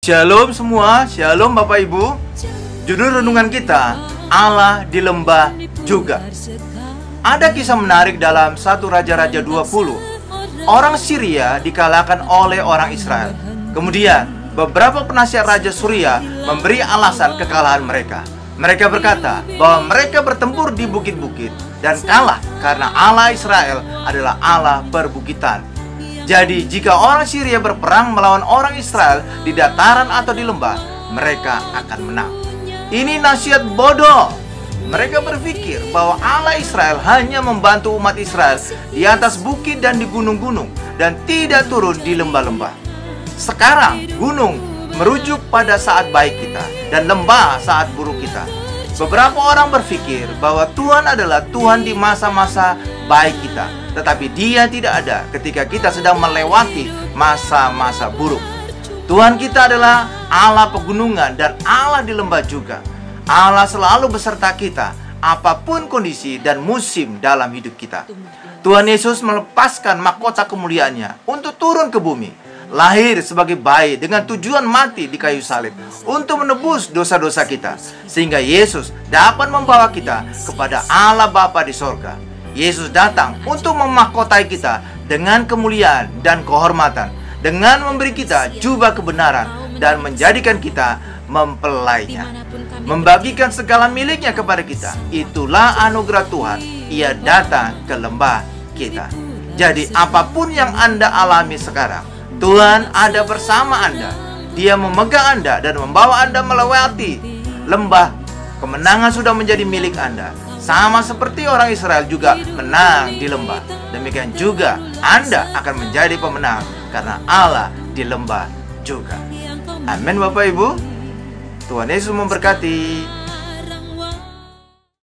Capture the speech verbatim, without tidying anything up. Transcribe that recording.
Shalom semua, shalom Bapak Ibu. Judul renungan kita, Allah di lembah juga. Ada kisah menarik dalam satu Raja-Raja dua puluh. Orang Syria dikalahkan oleh orang Israel. Kemudian beberapa penasihat Raja Suria memberi alasan kekalahan mereka. Mereka berkata bahwa mereka bertempur di bukit-bukit dan kalah karena Allah Israel adalah Allah perbukitan. Jadi jika orang Syria berperang melawan orang Israel di dataran atau di lembah, mereka akan menang. Ini nasihat bodoh. Mereka berpikir bahwa Allah Israel hanya membantu umat Israel di atas bukit dan di gunung-gunung dan tidak turun di lembah-lembah. Sekarang gunung merujuk pada saat baik kita dan lembah saat buruk kita. Beberapa orang berpikir bahwa Tuhan adalah Tuhan di masa-masa baik kita, tetapi Dia tidak ada ketika kita sedang melewati masa-masa buruk. Tuhan kita adalah Allah pegunungan dan Allah di lembah juga. Allah selalu beserta kita, apapun kondisi dan musim dalam hidup kita. Tuhan Yesus melepaskan mahkota kemuliaannya untuk turun ke bumi, lahir sebagai bayi dengan tujuan mati di kayu salib untuk menebus dosa-dosa kita, sehingga Yesus dapat membawa kita kepada Allah Bapa di sorga. Yesus datang untuk memahkotai kita dengan kemuliaan dan kehormatan, dengan memberi kita jubah kebenaran dan menjadikan kita mempelainya, membagikan segala miliknya kepada kita. Itulah anugerah Tuhan. Ia datang ke lembah kita. Jadi apapun yang Anda alami sekarang, Tuhan ada bersama Anda. Dia memegang Anda dan membawa Anda melewati lembah. Kemenangan sudah menjadi milik Anda. Sama seperti orang Israel juga menang di lembah. Demikian juga Anda akan menjadi pemenang karena Allah di lembah juga. Amin Bapak Ibu. Tuhan Yesus memberkati.